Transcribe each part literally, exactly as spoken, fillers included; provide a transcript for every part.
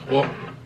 What?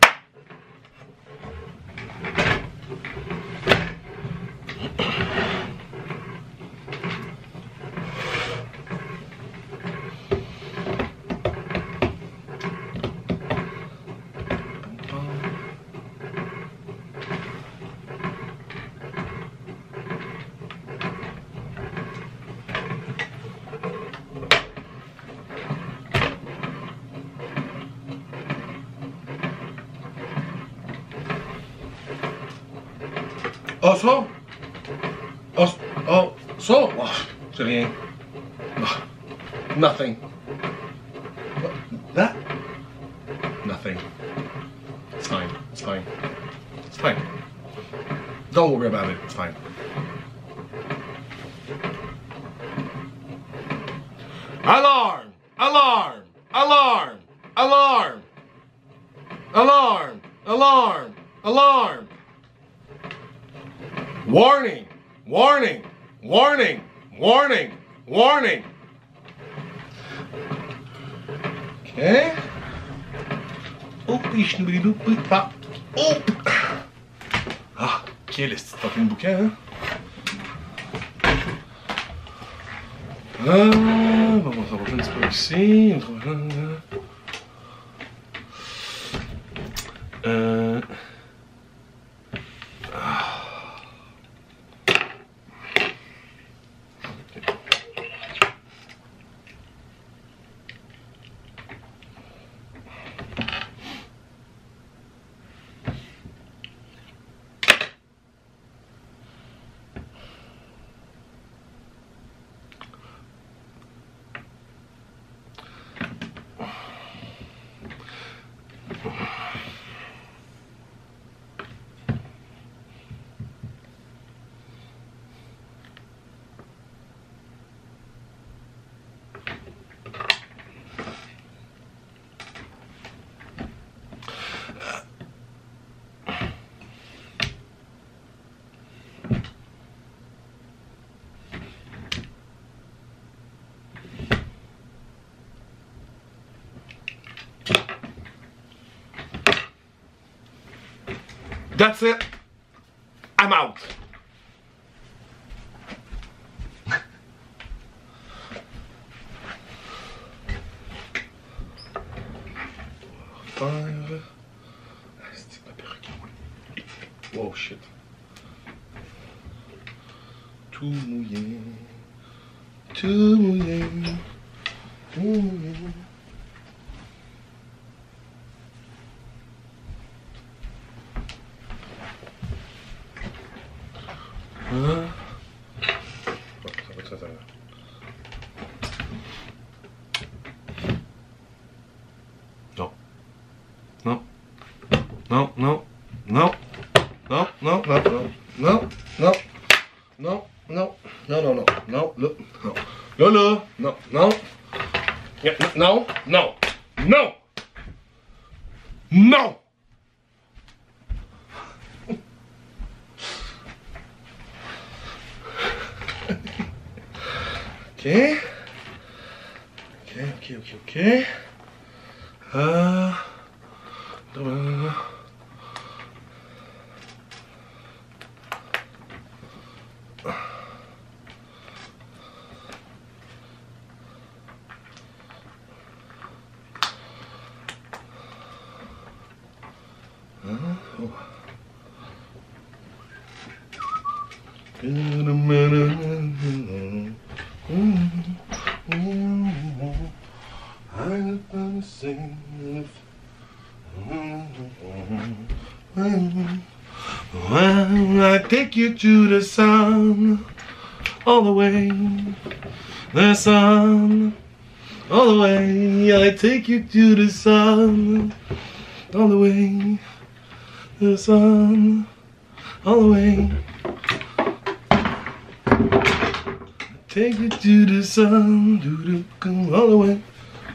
Oh, so? Oh, oh, so? Oh, c'est rien. Oh, nothing. What? That? Nothing. It's fine. It's fine. It's fine. Don't worry about it. It's fine. Alarm! Alarm! Alarm! Alarm! Alarm! Alarm! Alarm! Warning! Warning! Warning! Warning! Warning! Okay. Oup, pop. Oup! Ah, ok, le petit fucking bouquin, hein? Ah, bon, on va revenir un petit peu ici. Euh... That's it. I'm out. Five. Whoa, shit. Tout mouillé. Tout mouillé. Tout mouillé. Hein? Oh, ça va être très agréable. Non. Non. Non, non. Non. Non, non, non, non. Non, non. Non, non. Non, non, non. Non, là. Non. Là, là. Non, non. Non, non. Non. Non. Okay. Okay, okay, okay, okay. Uh, uh, oh. In a minute. I'm gonna sing if when I take you to the sun, all the way, the sun, all the way, I take you to the sun, all the way, the sun, all the way. Take you to the sun, do do come all the way.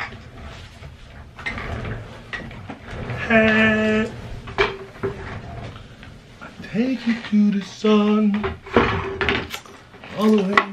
Hey. I take you to the sun, all the way.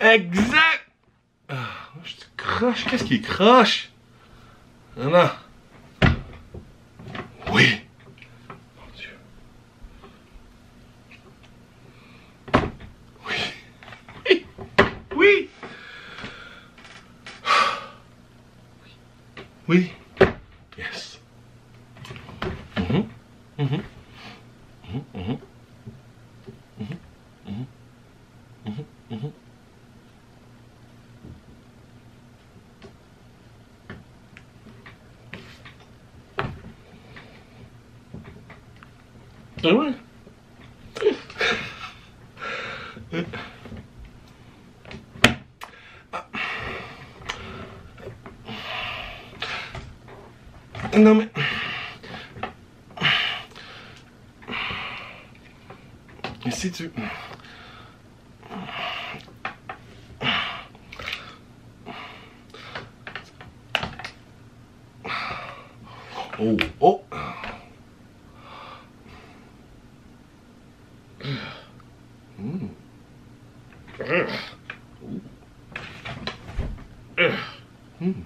Exact! Ah, je te croche. Qu'est-ce qui est croche? Non, non. Oui. Mon Dieu. Oui. Oui. Oui. Oui. Yes. Mhm. Mhm. Mhm. Mhm. Mhm. Mhm. Mhm. Mhm. Ah ouais? Non mais... Et si tu... Oh, oh. Mm. Mm.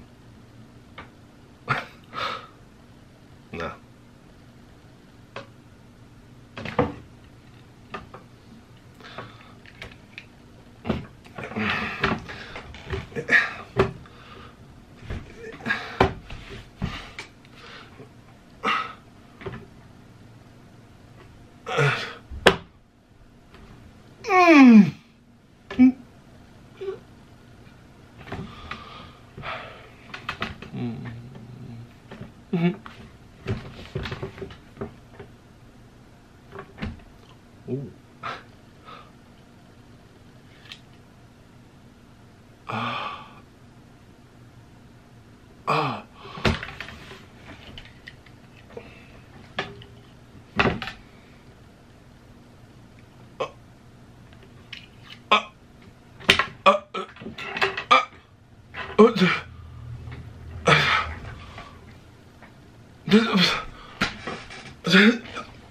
Non. Mm. Mm. Mm. Oh. Ah. Ah. Ah. Ah. Ah. Oh, de... De... De...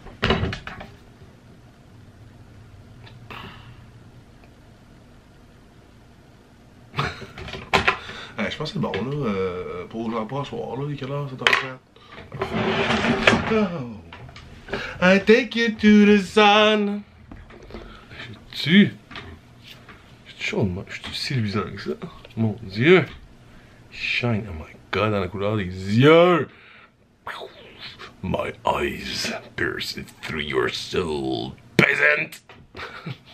Hey, je pense que c'est bon, là, euh, pour, genre, pour un soir, là, quelle heure, c'est Oh. I take you to the sun. Je-tu... Je-tu chaud, moi? Je suis si luisant que ça? Mon Dieu! Shine, oh my god, dans la couleur des yeux! My eyes pierced through your soul, peasant!